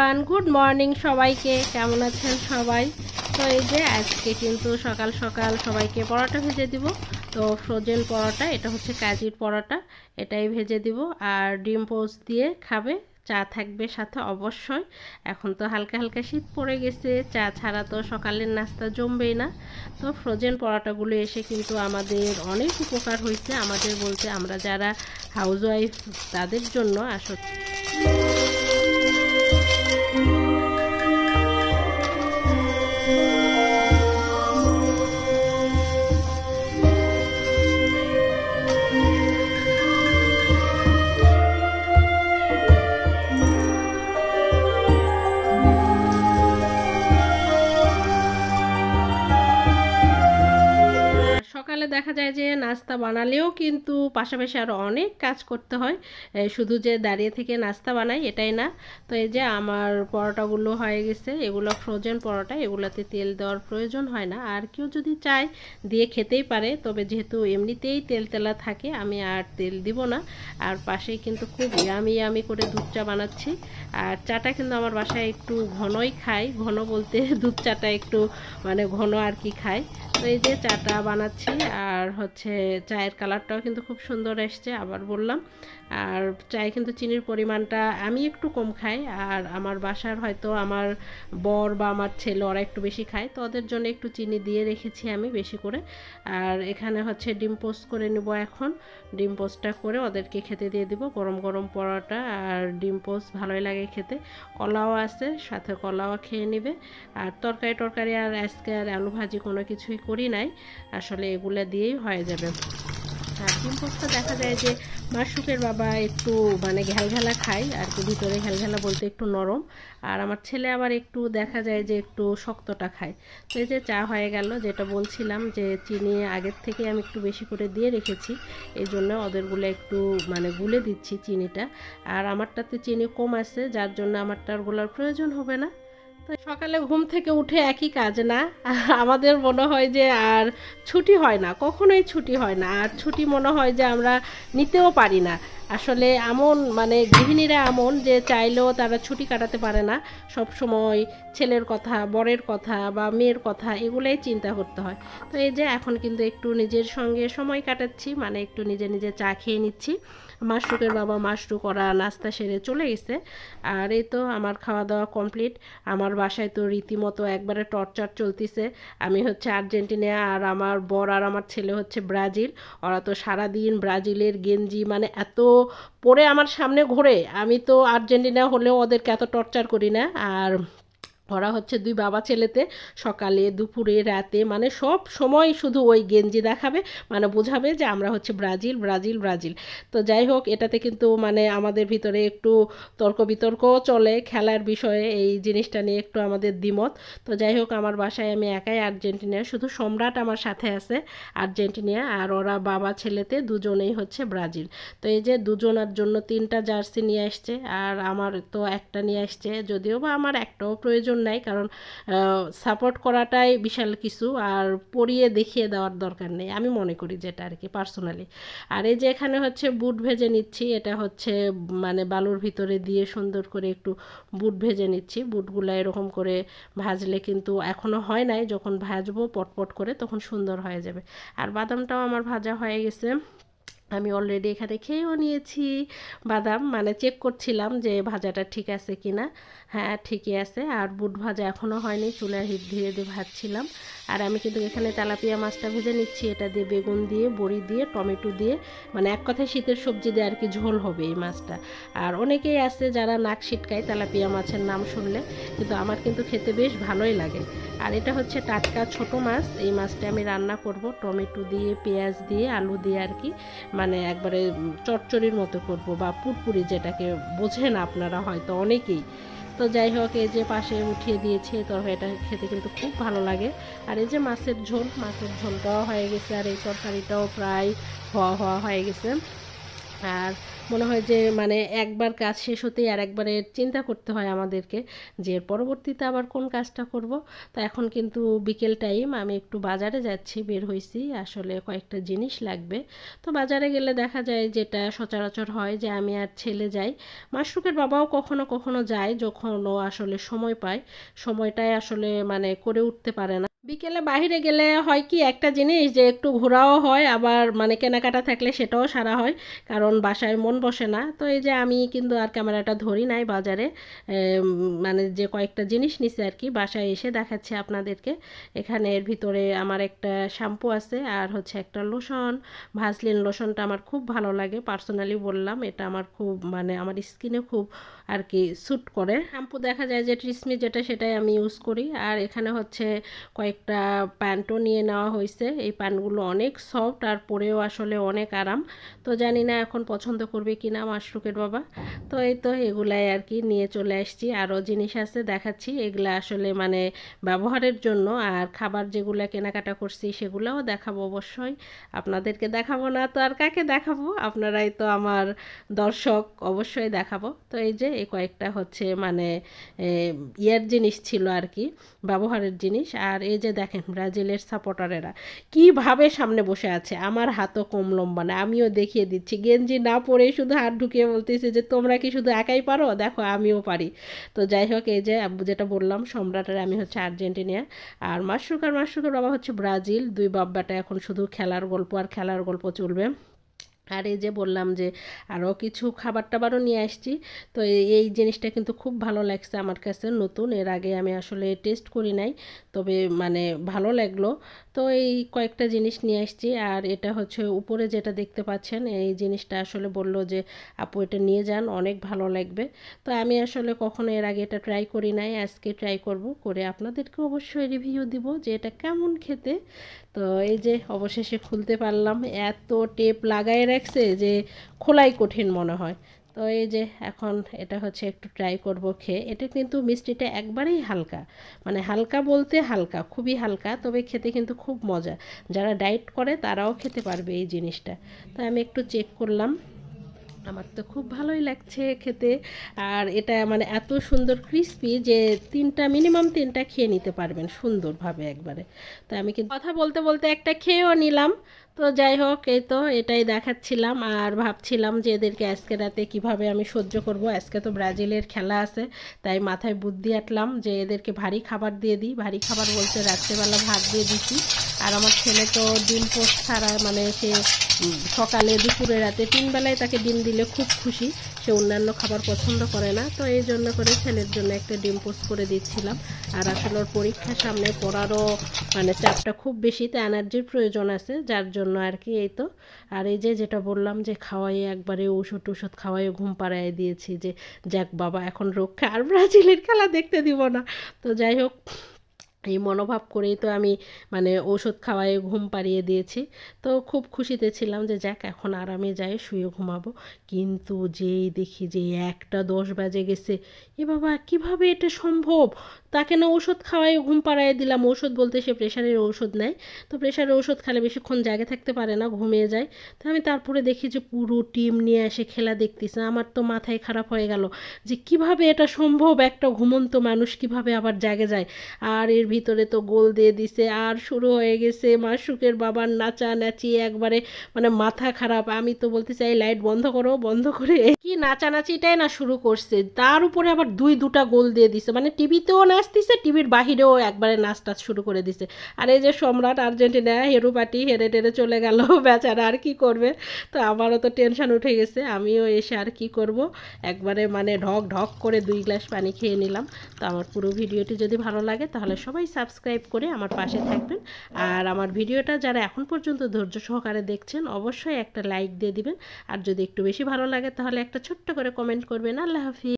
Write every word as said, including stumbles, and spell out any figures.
Everyone, good morning সবাইকে। কেমন আছেন সবাই? তো এই যে আজকে কিন্তু সকাল সকাল সবাইকে পরোটা ভেজে দিব। তো ফ্রোজেন পরোটা, এটা হচ্ছে কাজির পরোটা, এটাই ভেজে দিব। আর ডিম পোস্ট দিয়ে খাবে, চা থাকবে সাথে অবশ্যই। এখন তো হালকা হালকা শীত পড়ে গেছে, চা ছাড়া তো সকালের নাস্তা জমবেই না। তো ফ্রোজেন পরোটাগুলো এসে কিন্তু আমাদের অনেক উপকার হয়েছে, আমাদের বলতে আমরা যারা হাউসওয়াইফ তাদের জন্য। আসলে সকালে দেখা যায় যে নাস্তা বানালেও কিন্তু পাশাপাশি আরও অনেক কাজ করতে হয়, শুধু যে দাঁড়িয়ে থেকে নাস্তা বানাই এটাই না। তো এই যে আমার পরোটাগুলো হয়ে গেছে, এগুলো ফ্রোজেন পরোটা, এগুলোতে তেল দেওয়ার প্রয়োজন হয় না। আর কেউ যদি চায় দিয়ে খেতেই পারে, তবে যেহেতু এমনিতেই তেল তেলা থাকে আমি আর তেল দিব না। আর পাশেই কিন্তু খুব ইয়ামি ইয়ামি করে দুধ চা বানাচ্ছি। আর চাটা কিন্তু আমার বাসায় একটু ঘনই খাই, ঘন বলতে দুধ চাটা একটু মানে ঘন আর কি খাই। তো এই যে চাটা বানাচ্ছি, আর হচ্ছে চায়ের কালারটাও কিন্তু খুব সুন্দর এসছে, আবার বললাম। আর চায়ে কিন্তু চিনির পরিমাণটা আমি একটু কম খাই, আর আমার বাসার হয়তো আমার বর বা আমার ছেলে ওরা একটু বেশি খায়, তো ওদের জন্য একটু চিনি দিয়ে রেখেছি আমি বেশি করে। আর এখানে হচ্ছে ডিম পোস্ট করে নেব এখন। ডিম পোস্টটা করে ওদেরকে খেতে দিয়ে দিব, গরম গরম পরোটা আর ডিম পোস্ট ভালোই লাগে খেতে। কলাও আছে সাথে, কলাও খেয়ে নেবে। আর তরকারি টরকারি আর আজকে আর আলু ভাজি কোনো কিছুই করি নাই, আসলে এগুলো দিয়েই হয়ে যাবে। আর ডিম পোস্টটা দেখা যায় যে মাশরুকের বাবা একটু মানে ঘ্যালঘ্যালা খায় আর কি, ভিতরে ঘ্যালঘ্যালা বলতে একটু নরম। আর আমার ছেলে আবার একটু দেখা যায় যে একটু শক্তটা খায়। তো এই যে চা হয়ে গেল, যেটা বলছিলাম যে চিনি আগের থেকে আমি একটু বেশি করে দিয়ে রেখেছি, এই জন্য ওদেরগুলো একটু মানে গুলে দিচ্ছি চিনিটা। আর আমারটাতে চিনি কম আছে, যার জন্য আমারটার গুলার প্রয়োজন হবে না। তো সকালে ঘুম থেকে উঠে একই কাজ না, আমাদের মনে হয় যে আর ছুটি হয় না, কখনোই ছুটি হয় না। আর ছুটি মনে হয় যে আমরা নিতেও পারি না। আসলে এমন মানে গৃহিণীরা এমন যে চাইলেও তারা ছুটি কাটাতে পারে না, সব সময় ছেলের কথা, বরের কথা বা মেয়ের কথা এগুলোই চিন্তা করতে হয়। তো এই যে এখন কিন্তু একটু নিজের সঙ্গে সময় কাটাচ্ছি, মানে একটু নিজে নিজে চা খেয়ে নিচ্ছি। মাশরুকের বাবা মাশরুক ওরা নাস্তা সেরে চলে গেছে। আর এই তো আমার খাওয়া দাওয়া কমপ্লিট। আমার বাসায় তো রীতিমতো একবারে টর্চার চলতেছে। আমি হচ্ছে আর্জেন্টিনা, আর আমার বর আর আমার ছেলে হচ্ছে ব্রাজিল। ওরা তো সারাদিন ব্রাজিলের গেঞ্জি মানে এত পরে আমার সামনে ঘোরে, আমি তো আর্জেন্টিনা হলেও ওদেরকে এত টর্চার করি না। আর ওরা হচ্ছে দুই বাবা ছেলেতে সকালে দুপুরে রাতে মানে সব সময় শুধু ওই গেঞ্জি দেখাবে, মানে বোঝাবে যে আমরা হচ্ছে ব্রাজিল ব্রাজিল ব্রাজিল। তো যাই হোক, এটাতে কিন্তু মানে আমাদের ভিতরে একটু তর্ক বিতর্কও চলে খেলার বিষয়ে, এই জিনিসটা নিয়ে একটু আমাদের দ্বিমত। তো যাই হোক, আমার বাসায় আমি একাই আর্জেন্টিনা, শুধু সম্রাট আমার সাথে আছে আর্জেন্টিনা, আর ওরা বাবা ছেলেতে দুজনেই হচ্ছে ব্রাজিল। তো এই যে দুজনের জন্য তিনটা জার্সি নিয়ে আসছে, আর আমার তো একটা নিয়ে আসছে, যদিও বা আমার একটাও প্রয়োজন নাই, কারণ সাপোর্ট করাটাই বিশাল কিছু, আর পরিয়ে দেখিয়ে দেওয়ার দরকার নেই আমি মনে করি, যেটা আর কি পার্সোনালি। আর এই যে এখানে হচ্ছে বুট ভেজে নিচ্ছি, এটা হচ্ছে মানে বালুর ভিতরে দিয়ে সুন্দর করে একটু বুট ভেজে নিচ্ছি। বুটগুলো এরকম করে ভাজলে কিন্তু এখনও হয় নাই, যখন ভাজবো পটপট করে তখন সুন্দর হয়ে যাবে। আর বাদামটাও আমার ভাজা হয়ে গেছে, আমি অলরেডি এখানে খেয়েও নিয়েছি বাদাম, মানে চেক করছিলাম যে ভাজাটা ঠিক আছে কি না। হ্যাঁ, ঠিকই আছে। আর বুট ভাজা এখনও হয়নি, চুলার হিট ধীরে দিয়ে ভাজছিলাম। আর আমি কিন্তু এখানে তেলাপিয়া মাছটা ভেজে নিচ্ছি, এটা দিয়ে বেগুন দিয়ে বড়ি দিয়ে টমেটো দিয়ে, মানে এক কথায় শীতের সবজি দিয়ে আর কি ঝোল হবে এই মাছটা। আর অনেকেই আছে যারা নাক ছিটকায় তেলাপিয়া মাছের নাম শুনলে, কিন্তু আমার কিন্তু খেতে বেশ ভালোই লাগে। আর এটা হচ্ছে টাটকা ছোট মাছ, এই মাছটা আমি রান্না করব টমেটো দিয়ে পেঁয়াজ দিয়ে আলু দিয়ে আর কি, মানে একবারে চচ্চড়ির মতো করব বা পুরপুরি, যেটাকে বোঝেন আপনারা হয়তো অনেকেই। তো যাই হোক, এই যে পাশে উঠিয়ে দিয়েছে, তরকারিটা খেতে কিন্তু খুব ভালো লাগে। আর এই যে মাছের ঝোল, মাছের ঝোলটাও হয়ে গেছে, আর এই তরকারিটাও প্রায় হওয়া হওয়া হয়ে গেছে। আর মনে হয় যে মানে একবার কাজ শেষ হতেই আর একবারে চিন্তা করতে হয় আমাদেরকে যে পরবর্তীতে আবার কোন কাজটা করব। তো এখন কিন্তু বিকেল টাইম, আমি একটু বাজারে যাচ্ছি, বের হয়েছি, আসলে কয়েকটা জিনিস লাগবে। তো বাজারে গেলে দেখা যায় যেটা সচরাচর হয় যে আমি আর ছেলে যাই, মাশরুকের বাবাও কখনো কখনো যায় যখন ও আসলে সময় পায়, সময়টাই আসলে মানে করে উঠতে পারে না। বিকেলে বাইরে গেলে হয় কি একটা জিনিস যে একটু ঘোরাও হয়, আবার মানে কেনাকাটা থাকলে সেটাও সারা হয়, কারণ বাসায় মন বসে না। তো এই যে আমি কিন্তু আর ক্যামেরাটা ধরি নাই বাজারে, এম, মানে যে কয়েকটা জিনিস নিছে আর কি, বাসায় এসে দেখাচ্ছি আপনাদেরকে। এখানে এর ভিতরে আমার একটা শ্যাম্পু আছে, আর হচ্ছে একটা লোশন, ভাসলিন লোশনটা আমার খুব ভালো লাগে, পার্সোনালি বললাম, এটা আমার খুব মানে আমার স্কিনে খুব আর কি স্যুট করে। শ্যাম্পু দেখা যায় যে ট্রিসমি যেটা সেটাই আমি ইউজ করি। আর এখানে হচ্ছে কয়েকটা প্যান্টও নিয়ে নেওয়া হয়েছে, এই প্যান্টগুলো অনেক সফট আর পরেও আসলে অনেক আরাম। তো জানি না এখন পছন্দ করবে কি না মাশরুকের বাবা। তো এই তো এগুলাই আর কি নিয়ে চলে আসছি, আরও জিনিস আছে দেখাচ্ছি, এগুলা আসলে মানে ব্যবহারের জন্য। আর খাবার যেগুলো কেনাকাটা করছি সেগুলোও দেখাবো অবশ্যই, আপনাদেরকে দেখাবো না তো আর কাকে দেখাবো, আপনারাই তো আমার দর্শক, অবশ্যই দেখাবো। তো এই যে এই কয়েকটা হচ্ছে মানে ইয়ের জিনিস ছিল আর কি, ব্যবহারের জিনিস। আর এই যে দেখেন ব্রাজিলের সাপোর্টারেরা কীভাবে সামনে বসে আছে, আমার হাতও কম লম্বা না, আমিও দেখিয়ে দিচ্ছি, গেঞ্জি না পরেই শুধু হাত ঢুকিয়ে বলতেছে যে তোমরা কি শুধু একাই পারো, দেখো আমিও পারি। তো যাই হোক, এই যে যেটা বললাম সম্রাটের আমি হচ্ছে আর্জেন্টিনা, আর মাশরুক আর মাশরুকের বাবা হচ্ছে ব্রাজিল, দুই বাব্বাটা এখন শুধু খেলার গল্প আর খেলার গল্প চলবে। আর এই যে বললাম যে আরও কিছু খাবার টাবারও নিয়ে আসছি। তো এই জিনিসটা কিন্তু খুব ভালো লাগছে আমার কাছে, নতুন, এর আগে আমি আসলে টেস্ট করি নাই, তবে মানে ভালো লাগলো। তো এই কয়েকটা জিনিস নিয়ে আসছি। আর এটা হচ্ছে উপরে যেটা দেখতে পাচ্ছেন, এই জিনিসটা আসলে বললো যে আপু এটা নিয়ে যান, অনেক ভালো লাগবে। তো আমি আসলে কখনো এর আগে এটা ট্রাই করি নাই, আজকে ট্রাই করব, করে আপনাদেরকে অবশ্যই রিভিউ দিব যে এটা কেমন খেতে। তো এই যে অবশেষে খুলতে পারলাম, এত টেপ লাগাই রাখছে যে খোলাই কঠিন মনে হয়। তো এই যে এখন এটা হচ্ছে একটু ট্রাই করব খেয়ে, এটা কিন্তু মিষ্টিটা একবারেই হালকা, মানে হালকা বলতে হালকা, খুবই হালকা, তবে খেতে কিন্তু খুব মজা, যারা ডায়েট করে তারাও খেতে পারবে এই জিনিসটা। তো আমি একটু চেক করলাম, আমার তো খুব ভালোই লাগছে খেতে। আর এটা মানে এত সুন্দর ক্রিস্পি যে তিনটা মিনিমাম তিনটা খেয়ে নিতে পারবেন সুন্দরভাবে একবারে। তো আমি কিন্তু কথা বলতে বলতে একটা খেয়েও নিলাম। তো যাই হোক, এই তো এটাই দেখাচ্ছিলাম, আর ভাবছিলাম যে এদেরকে আজকে রাতে কিভাবে আমি সহ্য করব, আজকে তো ব্রাজিলের খেলা আছে, তাই মাথায় বুদ্ধি আটলাম যে এদেরকে ভারী খাবার দিয়ে দিই, ভারী খাবার বলতে রাত্রেবেলা ভাত দিয়ে দিচ্ছি। আর আমার ছেলে তো ডিম পোস্ট ছাড়া মানে সে সকালে দুপুরে রাতে তিন বেলায় তাকে ডিম দিলে খুব খুশি, সে অন্যান্য খাবার পছন্দ করে না। তো এই জন্য করে ছেলের জন্য একটা ডিম পোস্ট করে দিচ্ছিলাম। আর আসলে ওর পরীক্ষার সামনে পড়ারও মানে চাপটা খুব বেশি, তো এনার্জির প্রয়োজন আছে, যার জন্য আর কি। এই তো আর এই যে যেটা বললাম যে খাওয়াই একবারে ওষুধ টষুধ খাওয়াই ঘুম পাড়ায় দিয়েছি, যে যাক বাবা এখন রক্ষা, আর ব্রাজিলের খেলা দেখতে দিব না। তো যাই হোক, এই মনোভাব করেই তো আমি মানে ওষুধ খাওয়াই ঘুম পাড়িয়ে দিয়েছি। তো খুব খুশিতে ছিলাম যে যাক এখন আরামে যায় শুয়ে ঘুমাবো। কিন্তু যেই দেখি যে একটা দশ বাজে গেছে, এ বাবা কীভাবে এটা সম্ভব, তাকে না ওষুধ খাওয়াই ঘুম পাড়ায় দিলাম, ওষুধ বলতে সে প্রেশারের ওষুধ নেয়, তো প্রেশারের ওষুধ খেলে বেশিক্ষণ জায়গা থাকতে পারে না, ঘুমিয়ে যায়। তো আমি তারপরে দেখি যে পুরো টিম নিয়ে এসে খেলা দেখতেছে, আমার তো মাথায় খারাপ হয়ে গেল যে কিভাবে এটা সম্ভব, একটা ঘুমন্ত মানুষ কিভাবে আবার জাগে যায়। আর এর ভিতরে তো গোল দিয়ে দিছে, আর শুরু হয়ে গেছে মাশরুকের বাবার নাচা নাচি, একবারে মানে মাথা খারাপ। আমি তো বলতে চাই লাইট বন্ধ করো, বন্ধ করে কি নাচানাচিটাই না শুরু করছে, তার উপরে আবার দুই দুটা গোল দিয়ে দিছে, মানে টিভিতেও নাচতেছে, টিভির বাহিরেও একবারে নাচ টাচ শুরু করে দিছে। আর এই যে সম্রাট আর্জেন্টিনা হেরু পাটি হেরে টেরে চলে গেল বেচারা, আর কি করবে। তো আমারও তো টেনশন উঠে গেছে, আমিও এসে আর কি করব, একবারে মানে ঢক ঢক করে দুই গ্লাস পানি খেয়ে নিলাম। তো আমার পুরো ভিডিওটি যদি ভালো লাগে তাহলে সবাই সাবস্ক্রাইব করে আমার পাশে থাকবেন। আর আমার ভিডিওটা যারা এখন পর্যন্ত ধৈর্য সহকারে দেখছেন অবশ্যই একটা লাইক দিয়ে দিবেন। আর যদি একটু বেশি ভালো লাগে তাহলে একটা ছোট্ট করে কমেন্ট করবেন। আল্লাহ হাফিজ।